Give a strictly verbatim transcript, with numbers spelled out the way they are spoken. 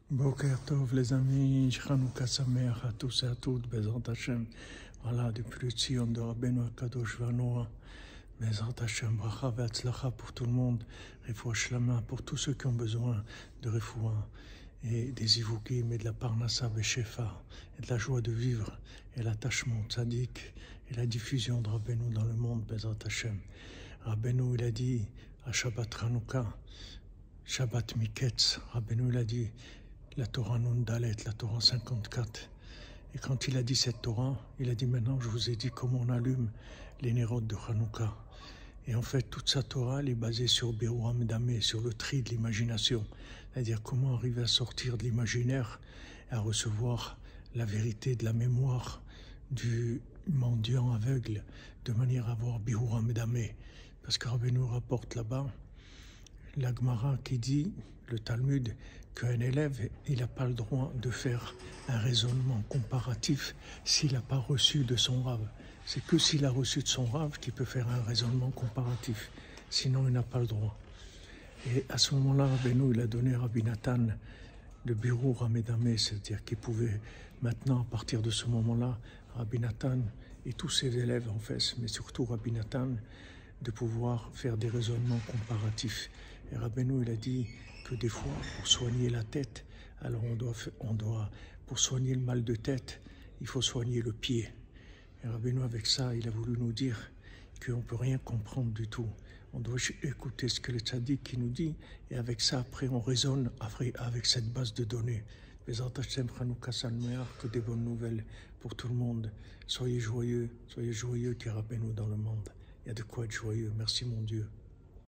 Boker Tov les amis, Chanukah Sameach à tous et à toutes, Bezrat Hashem. Voilà, depuis le Tzion de Rabbeinu Akadosh Vanoa, Bezrat Hashem, Bracha Ve'atzlacha pour tout le monde, Refoua Shlama pour tous ceux qui ont besoin de Refoua et des Ivukim et de la Parnassa Beshefa et de la joie de vivre et l'attachement tzaddik et la diffusion de Rabbeinu dans le monde, Bezrat Hashem. Rabbeinu il a dit à Shabbat Chanukah, Shabbat Miketz, Rabbeinu il a dit la Torah Nun Dalet, la Torah cinquante-quatre. Et quand il a dit cette Torah, il a dit maintenant je vous ai dit comment on allume les nérodes de Hanouka. Et en fait toute sa Torah elle est basée sur Birur Hamedameh, sur le tri de l'imagination. C'est-à-dire comment arriver à sortir de l'imaginaire et à recevoir la vérité de la mémoire du mendiant aveugle de manière à avoir Birur Hamedameh. Parce que Rabbeinu rapporte là-bas la Gemara qui dit, le Talmud, qu'un élève, il n'a pas le droit de faire un raisonnement comparatif s'il n'a pas reçu de son Rav. C'est que s'il a reçu de son Rav qu'il peut faire un raisonnement comparatif. Sinon, il n'a pas le droit. Et à ce moment-là, Rabbeinu, il a donné à Rabbi Nathan le Birur Hamedameh, c'est-à-dire qu'il pouvait maintenant, à partir de ce moment-là, Rabbi Nathan et tous ses élèves en fait, mais surtout Rabbi Nathan, de pouvoir faire des raisonnements comparatifs. Et Rabbeinu, il a dit que des fois, pour soigner la tête, alors on doit, on doit, pour soigner le mal de tête, il faut soigner le pied. Et Rabbeinu, avec ça, il a voulu nous dire qu'on ne peut rien comprendre du tout. On doit écouter ce que le tzaddik qui nous dit, et avec ça, après, on raisonne avec cette base de données. Bezrat Hashem, Chanukah Sameach, que des bonnes nouvelles pour tout le monde. Soyez joyeux, soyez joyeux qu'il y a Rabbeinu dans le monde. Il y a de quoi être joyeux. Merci mon Dieu.